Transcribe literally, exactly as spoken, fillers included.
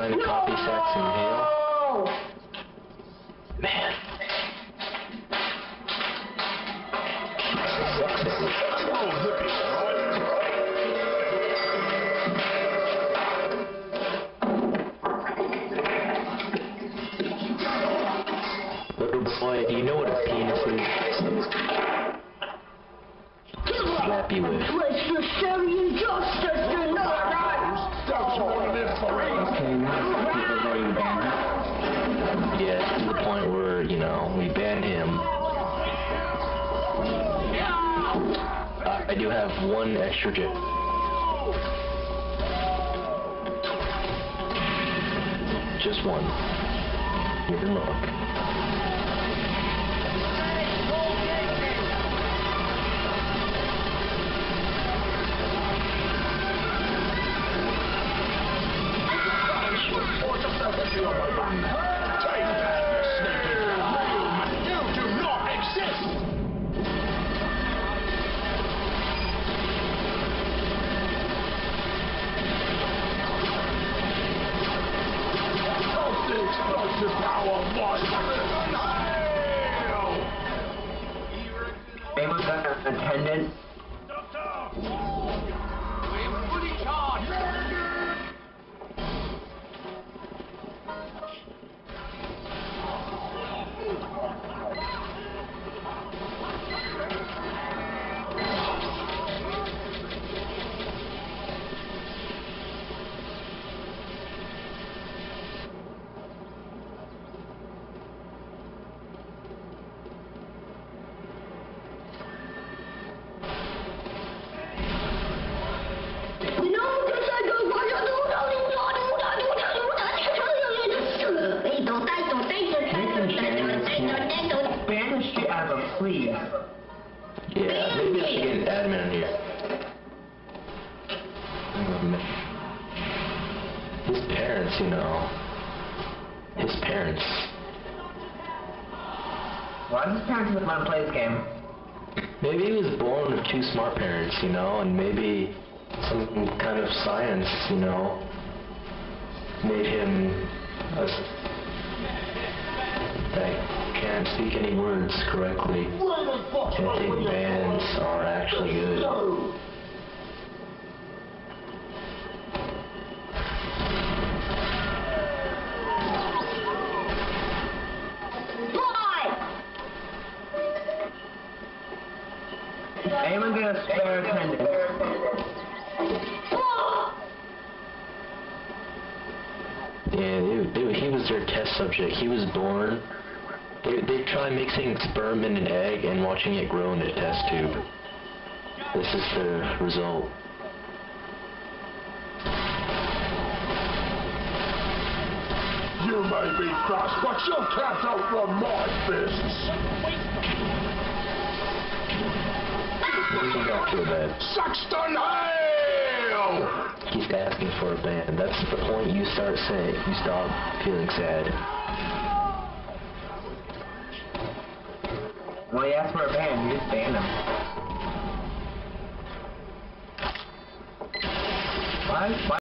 trying to copy Squaxton Hale. Man. Little boy, do you know what a penis is? Slap you with. Place the saiyan justice tonight! Okay, now people are banned. Yeah, to the point where, you know, we banned him. Uh, I do have one extra jet. Just one. Give it a look. Famous attendant. Banish it as a please. Yeah, maybe I should get an admin in here. His parents, you know. His parents. Why does his parents want to play this game? Maybe he was born with two smart parents, you know, and maybe some kind of science, you know, made him a that can't speak any words correctly and think bands are actually good. Anyone get a spare attendant? Yeah, they, they, he was their test subject. He was born. They, they try mixing sperm in an egg and watching it grow in a test tube. This is the result. You may be cross, but you can't outrun my fists. He got to a bed. Squaxton Hale! He's asking for a band. That's the point you start saying. You stop feeling sad. Well, he asked for a band, you just banned him. Why? Why?